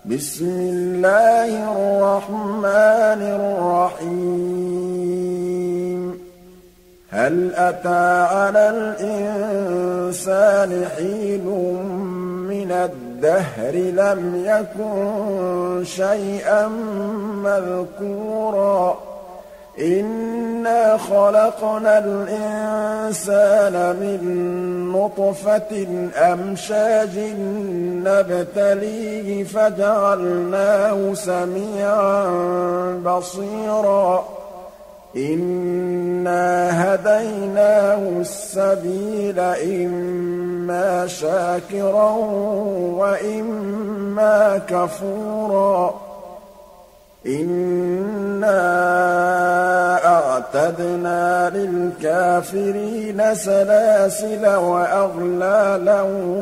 بسم الله الرحمن الرحيم هل أتى على الإنسان حين من الدهر لم يكن شيئا مذكورا إنا خلقنا الإنسان من نطفة أمشاج نبتليه فجعلناه سميعا بصيرا إنا هديناه السبيل إما شاكرا وإما كفورا إنا أعتدنا للكافرين سلاسل وأغلالا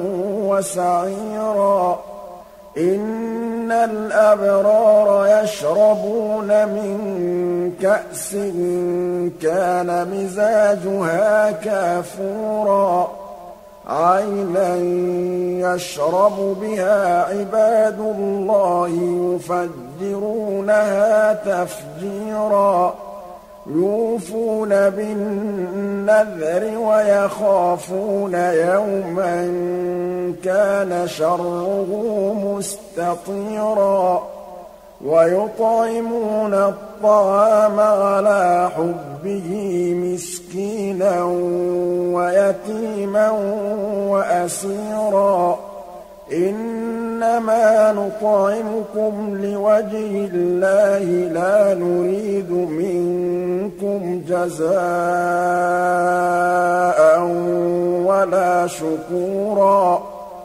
وسعيرا إن الأبرار يشربون من كأس كان مزاجها كافورا عينا يشرب بها عباد الله يفجرونها تفجيرا يوفون بالنذر ويخافون يوما كان شره مستطيرا ويطعمون الطعام على حبه مسكينا ويتيما وأسيرا إنما نطعمكم لوجه الله لا نريد منكم جزاء ولا شكورا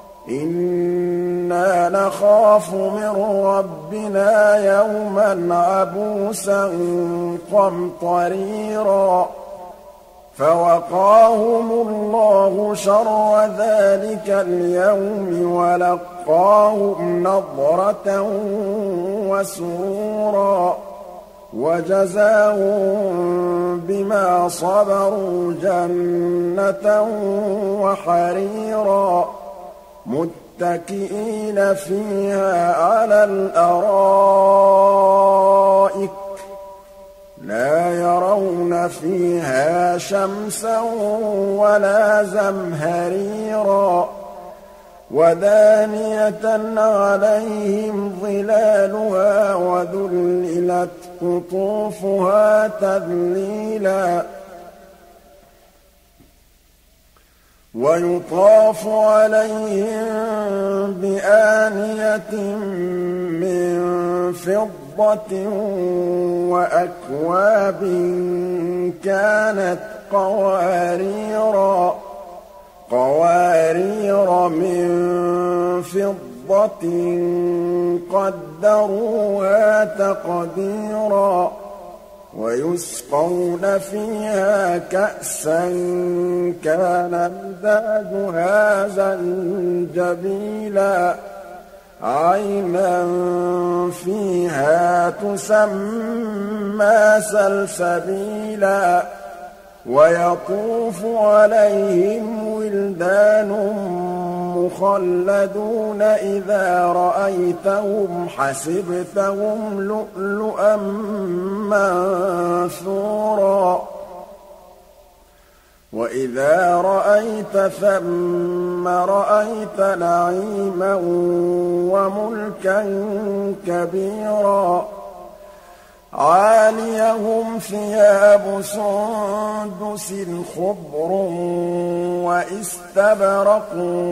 إنا نخاف من ربنا يوما عبوسا قمطريرا فوقاهم الله شر ذلك اليوم ولقاهم نضرة وسرورا وجزاهم بما صبروا جنة وحريرا متكئين فيها على الأرائك لا يرون فيها شمسا ولا زمهريرا ودانية عليهم ظلالها وذللت قطوفها تذليلا ويطاف عليهم بآنية من فضة وأكواب كانت قوارير من فضة قدروها تقديرا ويسقون فيها كأسا كان مزاجها زنجبيلا عينا فيها تسمى سلسبيلا ويطوف عليهم ولدان مخلدون إذا رأيتهم حسبتهم لؤلؤا منثورا وإذا رأيت ثم رأيت نعيما وملكا كبيرا عاليهم ثياب سندس خضر واستبرق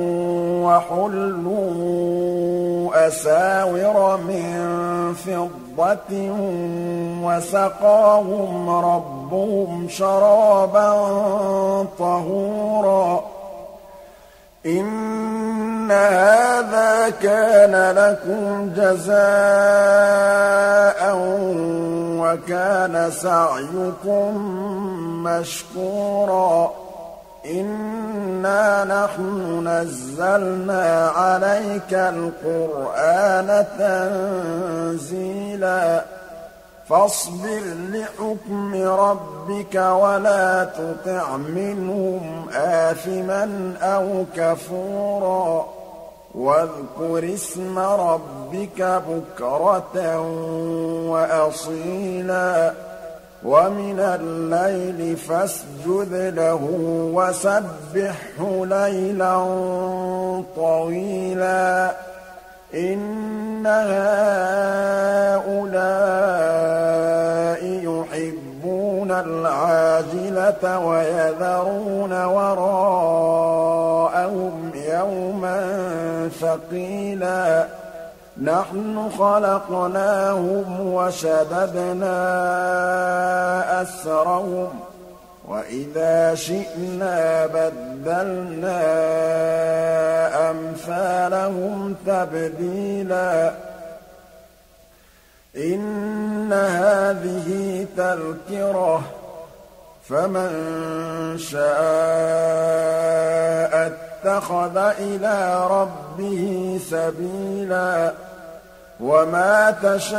وحلوا أساور من فضة وسقاهم ربهم شرابا طهورا إن هذا كان لكم جزاء وكان سعيكم مشكورا إنا نحن نزلنا عليك القرآن تنزيلا فاصبر لحكم ربك ولا تطع منهم آثما أو كفورا واذكر اسم ربك بكرة وأصيلا ومن الليل فاسجد له وسبحه ليلا طويلا إن هؤلاء يحبون العاجلة ويذرون وراءهم يوما ثقيلا نحن خلقناهم وشددنا أسرهم وإذا شئنا بدلنا أمثالهم تبديلا إن هذه تذكرة فمن شاء اتخذ إلى ربه سبيلا وما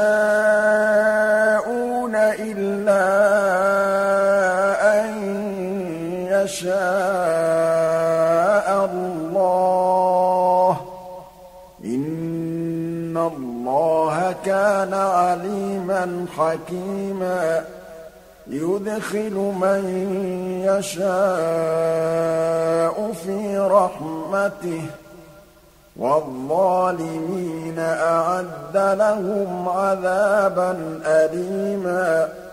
تشاءون إلا أن يشاء الله إن الله كان عليما حكيما يدخل من يشاء في رحمته والظالمين أعد لهم عذابا أليما